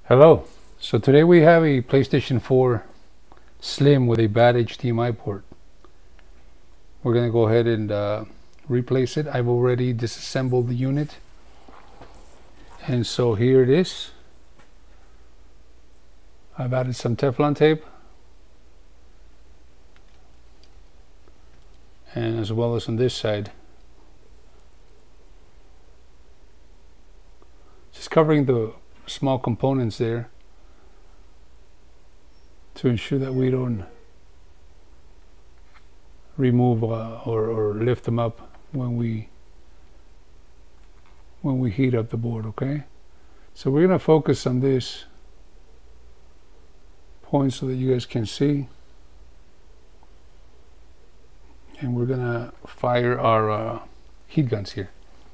Hello. So today we have a PlayStation 4 Slim with a bad HDMI port. We're going to go ahead and replace it. I've already disassembled the unit. And so here it is. I've added some Teflon tape. And as well as on this side. Just covering the small components there to ensure that we don't remove or lift them up when we heat up the board. Okay, so we're going to focus on this point so that you guys can see, and we're going to fire our heat guns here.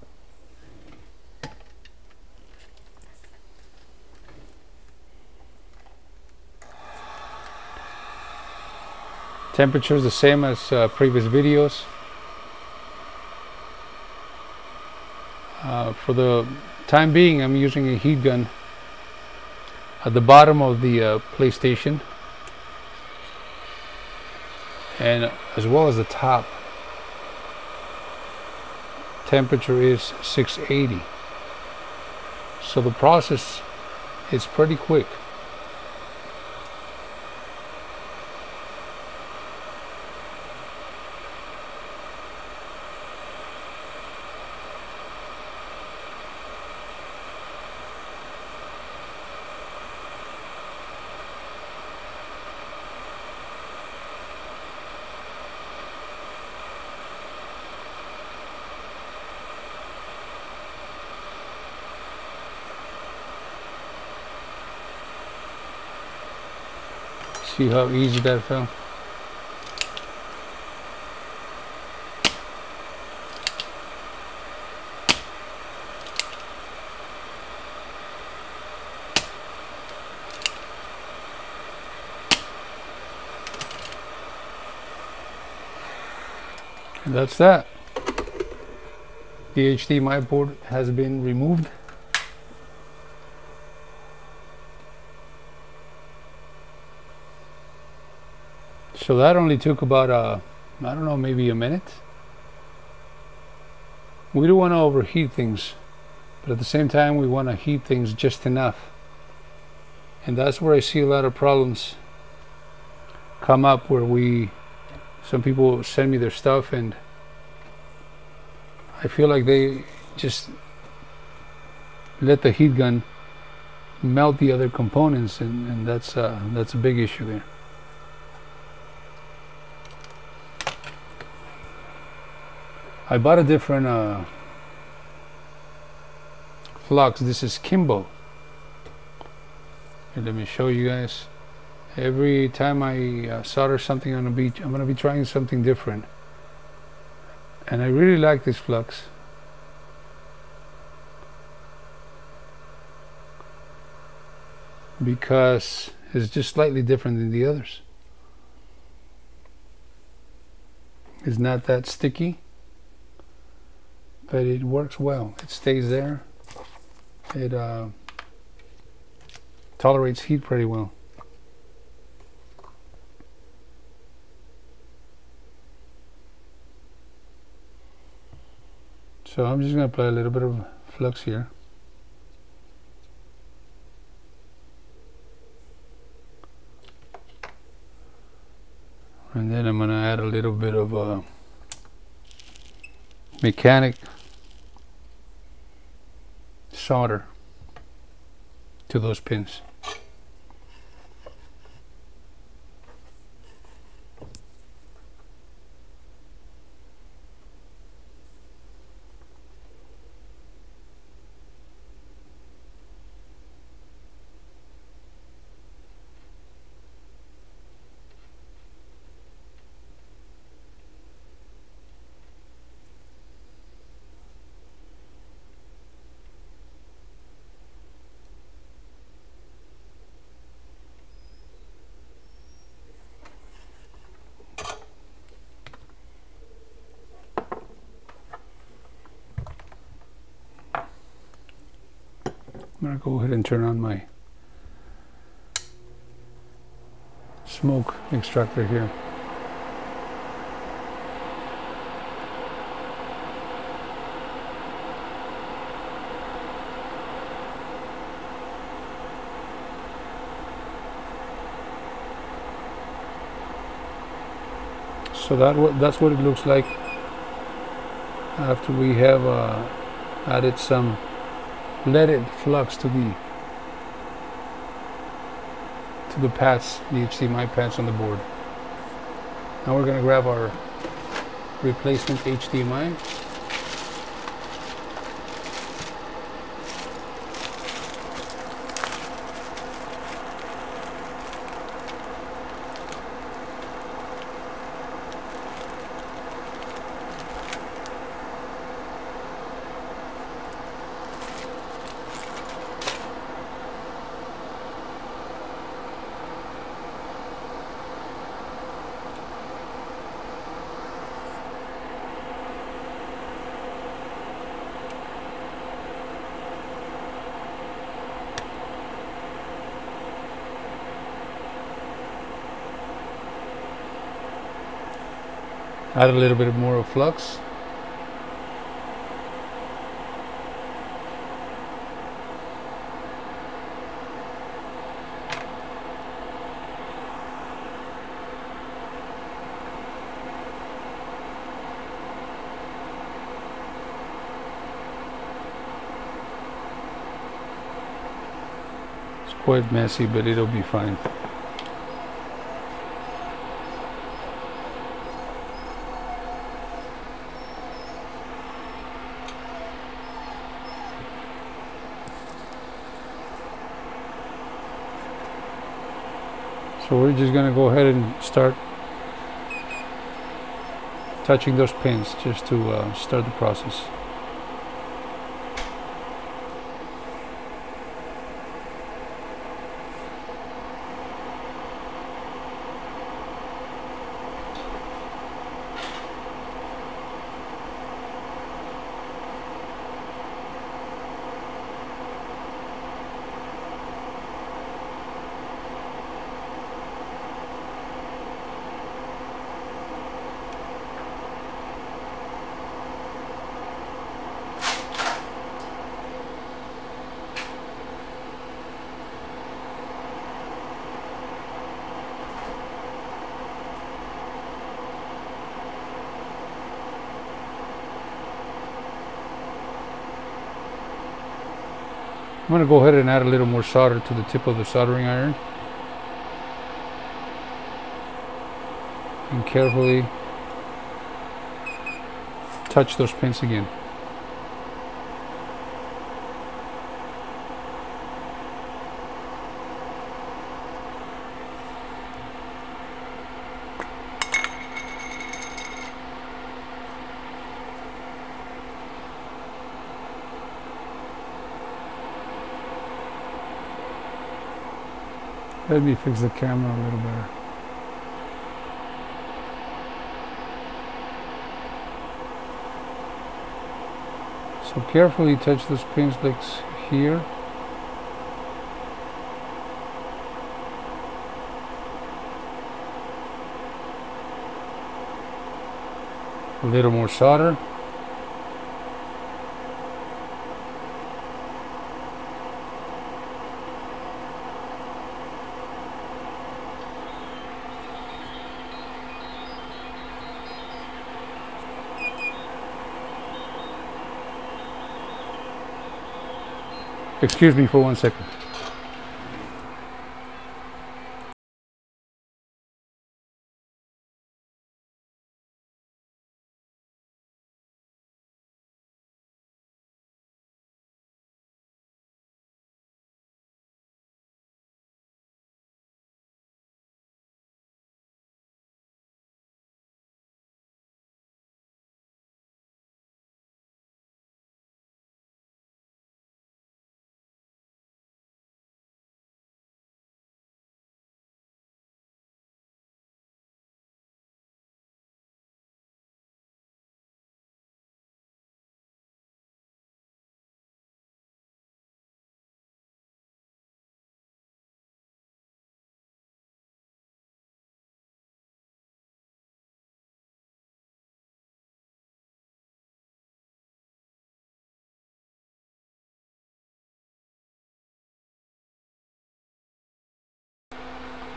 Temperature is the same as previous videos. For the time being, I'm using a heat gun at the bottom of the PlayStation, and as well as the top. Temperature is 680. So the process is pretty quick. See how easy that felt? And that's that. The HDMI port has been removed. So that only took about I don't know, maybe a minute. We don't want to overheat things, but at the same time we want to heat things just enough. And that's where I see a lot of problems come up, where some people send me their stuff and I feel like they just let the heat gun melt the other components, and that's a big issue there. I bought a different flux. This is Kimbo. Here, let me show you guys. Every time I solder something on the beach, I'm going to be trying something different. And I really like this flux. Because it's just slightly different than the others. It's not that sticky, but it works well. It stays there. It tolerates heat pretty well. So I'm just going to apply a little bit of flux here. And then I'm going to add a little bit of mechanic solder to those pins. I'm going to go ahead and turn on my smoke extractor here. So that's what it looks like after we have added some leaded flux to the pads, the HDMI pads on the board. Now we're going to grab our replacement HDMI. Add a little bit more of flux. It's quite messy, but it'll be fine. So we're just going to go ahead and start touching those pins just to start the process. I'm going to go ahead and add a little more solder to the tip of the soldering iron and carefully touch those pins again. Let me fix the camera a little better. So carefully touch those pins like here. A little more solder. Excuse me for 1 second.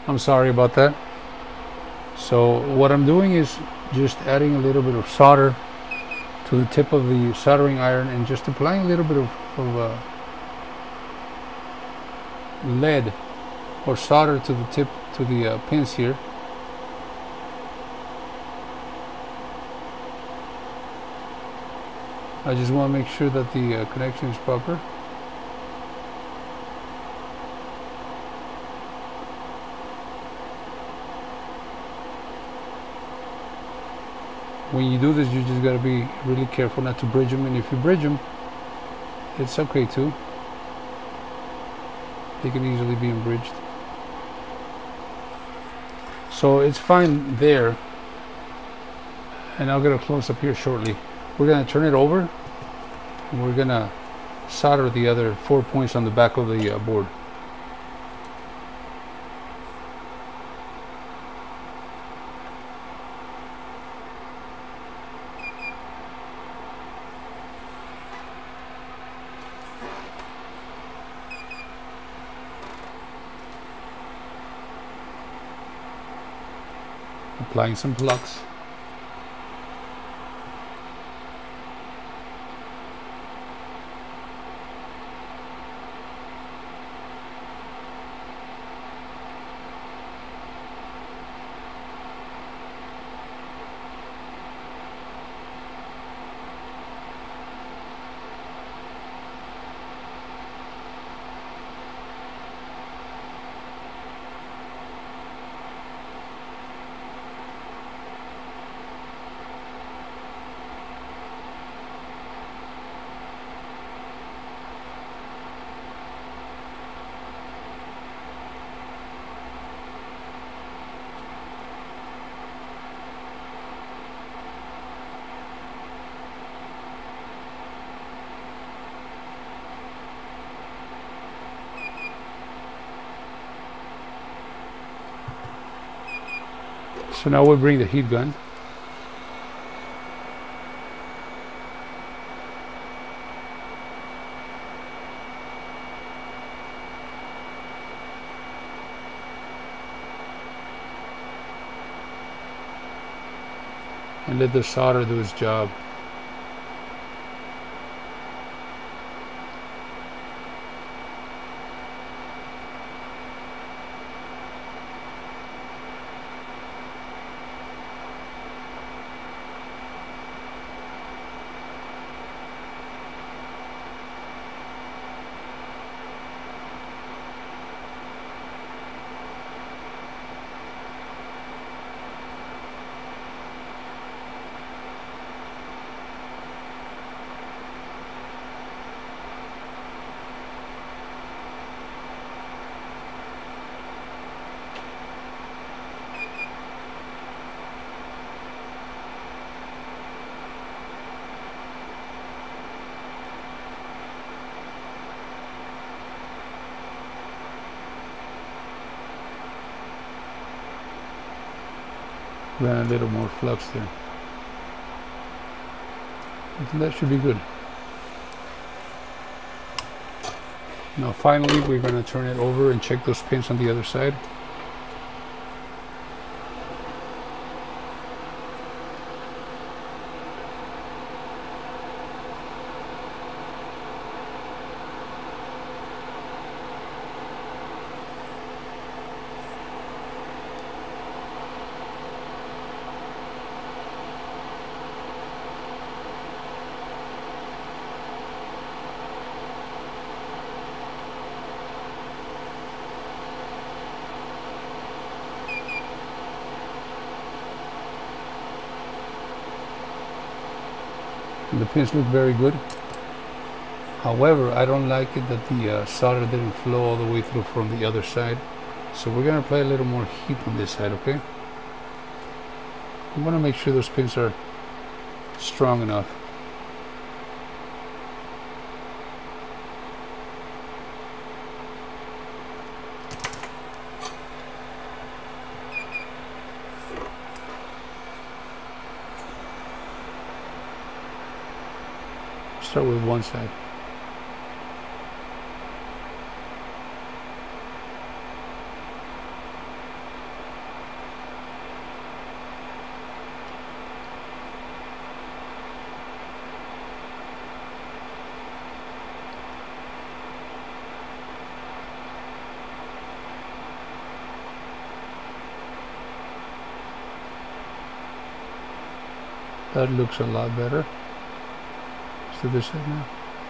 I'm sorry about that. So what I'm doing is just adding a little bit of solder to the tip of the soldering iron and just applying a little bit of lead or solder to the tip, to the pins here. I just want to make sure that the connection is proper. When you do this, you just got to be really careful not to bridge them, and if you bridge them, it's okay too. They can easily be unbridged. So it's fine there, and I'll get a close-up here shortly. We're going to turn it over, and we're going to solder the other 4 points on the back of the board. Applying some flux. So now we'll bring the heat gun. And let the solder do its job. Run a little more flux there. I think that should be good. Now finally we're going to turn it over and check those pins on the other side. The pins look very good. However, I don't like it that the solder didn't flow all the way through from the other side. So we're going to apply a little more heat on this side, okay? I want to make sure those pins are strong enough. Start with one side. That looks a lot better. So this side now.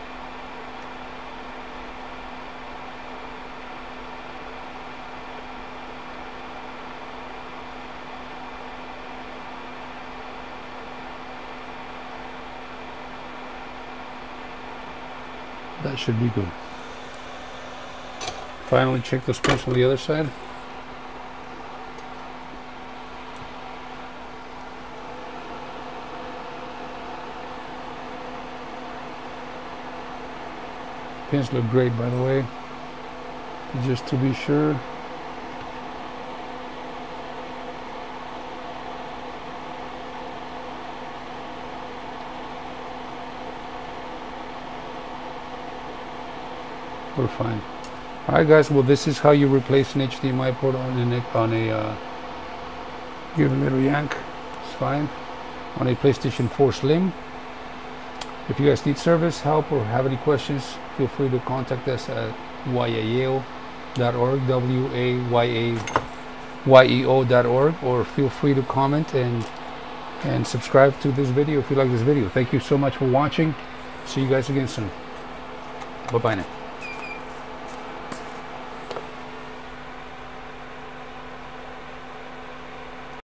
That should be good. Finally check the pins on the other side. Pins look great, by the way. Just to be sure. We're fine. Alright guys, well this is how you replace an HDMI port on a give a little yank, it's fine, on a PlayStation 4 Slim. If you guys need service, help, or have any questions, feel free to contact us at wayayeo.org, wayayeo.org, or feel free to comment and subscribe to this video if you like this video. Thank you so much for watching. See you guys again soon. Bye bye now.